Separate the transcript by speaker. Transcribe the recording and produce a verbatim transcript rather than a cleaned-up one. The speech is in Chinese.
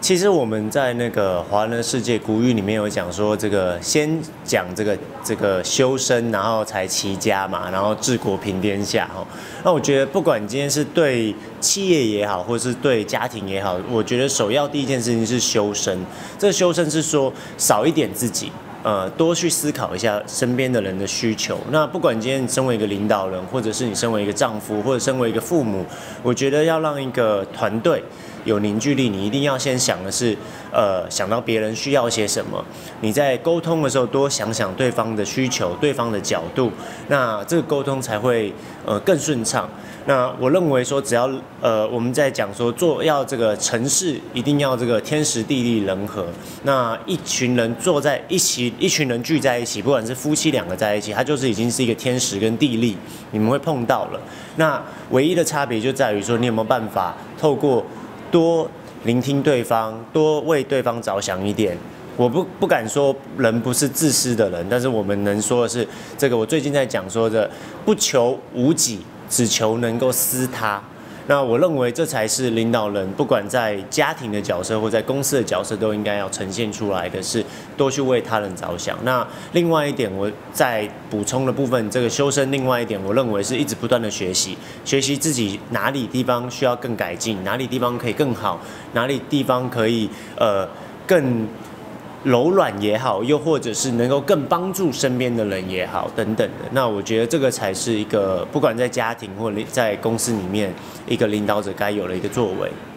Speaker 1: 其实我们在那个华人的世界古语里面有讲说，这个先讲这个这个修身，然后才齐家嘛，然后治国平天下哈。那我觉得不管今天是对企业也好，或是对家庭也好，我觉得首要第一件事情是修身。这个修身是说少一点自己。呃，多去思考一下身边的人的需求。那不管今天你身为一个领导人，或者是你身为一个丈夫，或者身为一个父母，我觉得要让一个团队有凝聚力，你一定要先想的是，呃，想到别人需要些什么。你在沟通的时候，多想想对方的需求、对方的角度，那这个沟通才会呃更顺畅。那我认为说，只要呃我们在讲说做要这个城市一定要这个天时地利人和，那一群人坐在一起，一群人聚在一起，不管是夫妻两个在一起，它就是已经是一个天时跟地利，你们会碰到了。那唯一的差别就在于说，你有没有办法透过多聆听对方，多为对方着想一点。我不不敢说人不是自私的人，但是我们能说的是，这个我最近在讲说的，不求无己，只求能够思他。那我认为这才是领导人，不管在家庭的角色或在公司的角色，都应该要呈现出来的是多去为他人着想。那另外一点，我在补充的部分，这个修身，另外一点，我认为是一直不断的学习，学习自己哪里地方需要更改进，哪里地方可以更好，哪里地方可以呃更柔软也好，又或者是能够更帮助身边的人也好，等等的。那我觉得这个才是一个不管在家庭或在公司里面，一个领导者该有的一个作为。